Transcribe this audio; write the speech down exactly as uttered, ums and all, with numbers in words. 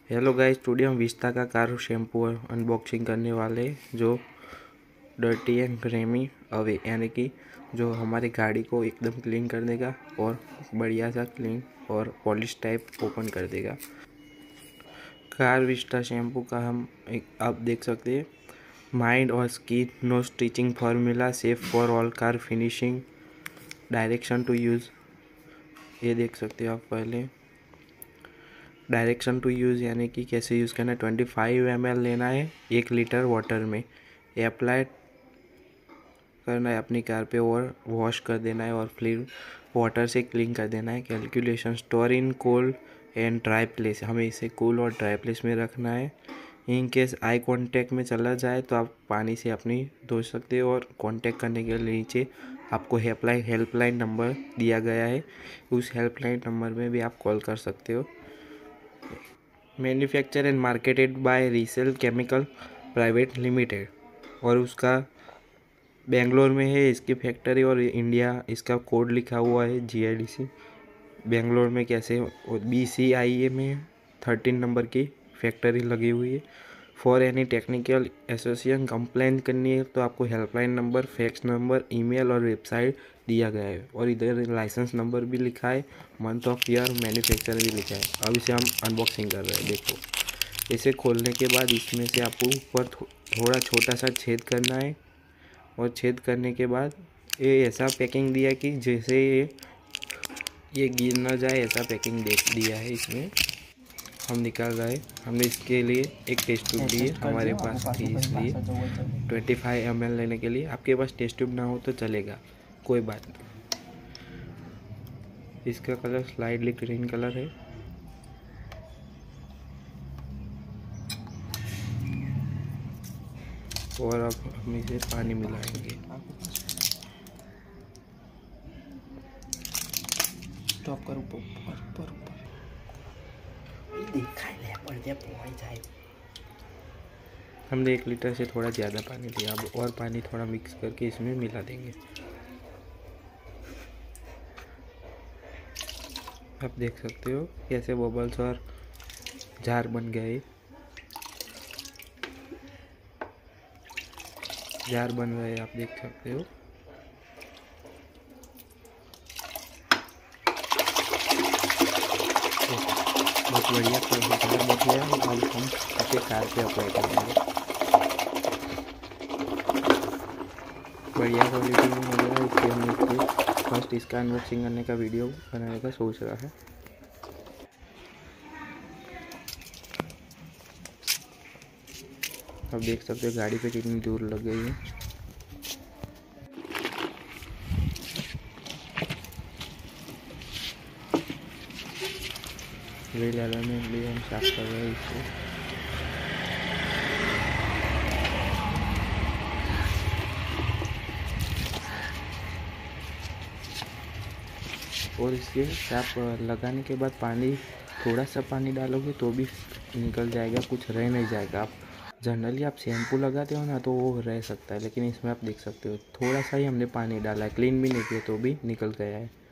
Hello guys, today हम Vista का car shampoo unboxing करने वाले हैं जो डर्टी एंड ग्रेमी अवे यानी कि जो हमारी गाड़ी को एकदम क्लीन कर देगा और बढ़िया सा क्लीन और पॉलिश टाइप ओपन कर देगा। कार विस्ता शैम्पू का हम एक आप देख सकते हैं, माइंड और skin no stitching formula, safe for all car finishing, direction to use. ये देख सकते हो आप। पहले डायरेक्शन टू यूज़ यानी कि कैसे यूज़ करना है। ट्वेंटी फाइव एम एल लेना है एक लीटर वाटर में, अप्लाई करना है अपनी कार पे और वॉश कर देना है और फिर वाटर से क्लीन कर देना है। Calculation, store in cold and dry place, हमें इसे कूल और ड्राई प्लेस में रखना है। इन केस आई कांटेक्ट में चला जाए तो आप पानी से अपनी धो सकते हो और कांटेक्ट करने के लिए नीचे आपको हेल्पलाइन हेल्पलाइन नंबर दिया गया है, उस हेल्पलाइन नंबर में भी आप कॉल कर सकते हो। Manufacture and marketed by Resil chemical private limited, और उसका बेंगलोर में है इसकी फैक्ट्री, और इंडिया इसका कोड लिखा हुआ है जी आई डी सी। बेंगलोर में कैसे बी सी आई ए में थर्टीन नंबर की फैक्ट्री लगी हुई है। For any technical association complaint करनी है तो आपको helpline number, fax number, email और वेबसाइट दिया गया है, और इधर लाइसेंस नंबर भी लिखा है, मंथ ऑफ ईयर, मैन्युफैक्चर भी लिखा है। अब इसे हम अनबॉक्सिंग कर रहे हैं। देखो, इसे खोलने के बाद इसमें से आपको ऊपर थोड़ा छोटा सा छेद करना है, और छेद करने के बाद ये ऐसा पैकिंग दिया कि जैसे ये ये गिर ना जाए, ऐसा पैकिंग दे दिया है। इसमें हम निकाल रहे हैं। हमने इसके लिए एक टेस्ट ट्यूब ली है, हमारे पास थी, इसलिए ट्वेंटी फाइव एम एल लेने के लिए। आपके पास टेस्ट ट्यूब ना हो तो चलेगा, कोई बात नहीं। इसका कलर स्लाइडली ग्रीन कलर है। और अब हम इसे पानी मिलाएंगे। स्टॉप कर, ऊपर ऊपर ऊपर दिखाई ले पड़ जाए पहुंच जाए। हमने एक लीटर से थोड़ा ज़्यादा पानी लिया, अब और पानी थोड़ा मिक्स करके इसमें मिला देंगे। आप देख सकते हो कैसे बबल्स और जार बन गए, जार बन गए, आप देख सकते हो। बहुत बढ़िया जार बन गया। अब हम इसे कार पे अप्लाई करेंगे। बढ़िया क्वालिटी में हो गया, इसलिए हम इसके फर्स्ट इसका अनबॉक्सिंग करने का वीडियो बनाने का सोच रहा है। अब देख सकते हो गाड़ी पे कितनी दूर लग गई है। व्हील एलिमेंट भी हम साफ कर रहे हैं इससे। और इसके आप लगाने के बाद पानी, थोड़ा सा पानी डालोगे तो भी निकल जाएगा, कुछ रह नहीं जाएगा। आप जनरली आप शैम्पू लगाते हो ना तो वो रह सकता है, लेकिन इसमें आप देख सकते हो थोड़ा सा ही हमने पानी डाला है, क्लीन भी नहीं किया तो भी निकल गया है।